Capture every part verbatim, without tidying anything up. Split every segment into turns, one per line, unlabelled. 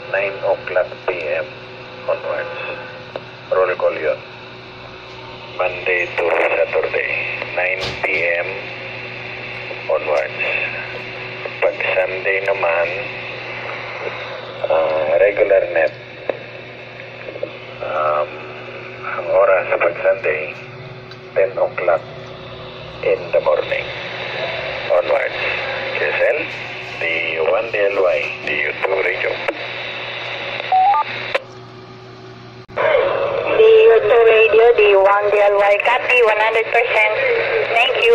nine o'clock p m onwards. Roll call yun. Monday to Saturday, nine p m onwards. Pag Sunday naman, uh, regular net. Um, ang oras sa pag Sunday, ten o'clock in the morning onwards. Q S L, D U one D L Y, D U two radio.
D U two radio, D U one D L Y, copy one hundred percent. Thank you.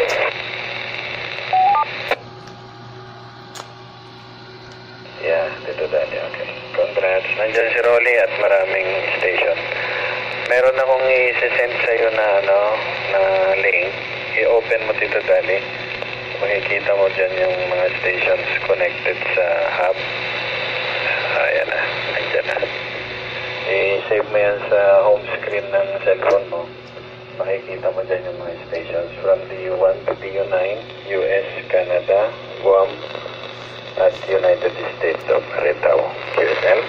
Yeah, dito dali, okay. Congrats. Nandiyan si Rolly at maraming station. Meron akong i-send sa'yo na, ano, na link. I-open mo dito dali. Makikita mo dyan yung mga stations connected sa hub. Ayan na, nandiyan na. I-save mo yan sa home screen ng cellphone mo. Makikita mo dyan yung mga stations from D U one to D U nine, U S, Canada, Guam, at United States of Ritao. Q S L.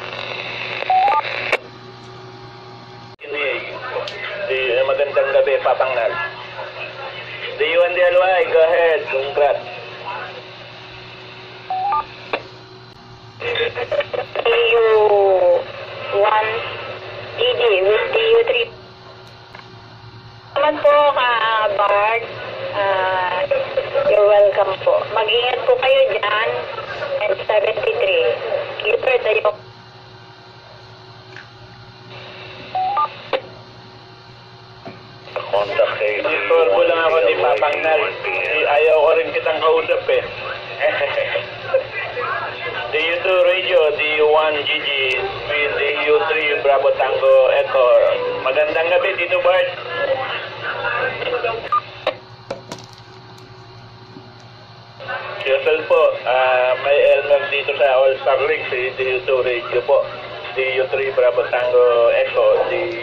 Di, magandang gabi, Papangnal. D U one D L Y, go ahead. Congrats.
D U one D D with D U three. Naman po, uh, Bard. Uh, you're welcome po. Mag-ingat po kayo dyan. And seventy-three. Keeper tayo.
Contact kay
Istorbo lang ako ni Papangnal. Ayaw ko rin kitang kausap eh. D U two radio, D U one G G, with D U three Bravo Tango Echo. Magandang gabi, Tito Bart. Q S L po, uh, may Elmer dito sa All Star Link, si D U two radio po. D U three Bravo Tango Echo, D